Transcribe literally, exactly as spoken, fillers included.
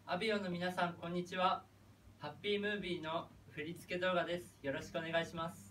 アビオの皆さんこんにちは。ハッピームービーの振り付け動画です。よろしくお願いします。